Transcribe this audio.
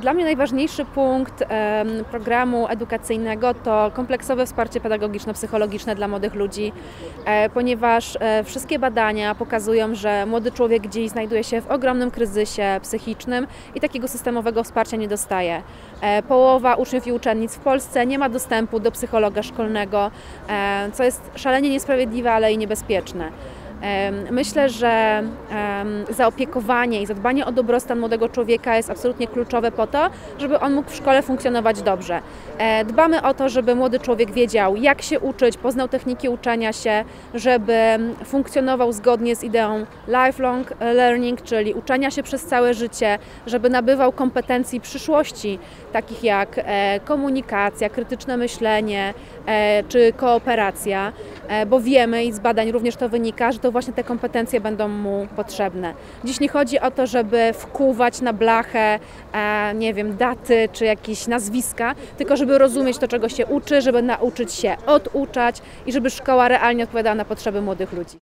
Dla mnie najważniejszy punkt programu edukacyjnego to kompleksowe wsparcie pedagogiczno-psychologiczne dla młodych ludzi, ponieważ wszystkie badania pokazują, że młody człowiek gdzieś znajduje się w ogromnym kryzysie psychicznym i takiego systemowego wsparcia nie dostaje. Połowa uczniów i uczennic w Polsce nie ma dostępu do psychologa szkolnego, co jest szalenie niesprawiedliwe, ale i niebezpieczne. Myślę, że zaopiekowanie i zadbanie o dobrostan młodego człowieka jest absolutnie kluczowe po to, żeby on mógł w szkole funkcjonować dobrze. Dbamy o to, żeby młody człowiek wiedział, jak się uczyć, poznał techniki uczenia się, żeby funkcjonował zgodnie z ideą lifelong learning, czyli uczenia się przez całe życie, żeby nabywał kompetencji przyszłości, takich jak komunikacja, krytyczne myślenie czy kooperacja, bo wiemy i z badań również to wynika, że to właśnie te kompetencje będą mu potrzebne. Dziś nie chodzi o to, żeby wkuwać na blachę, nie wiem, daty czy jakieś nazwiska, tylko żeby rozumieć to, czego się uczy, żeby nauczyć się oduczać i żeby szkoła realnie odpowiadała na potrzeby młodych ludzi.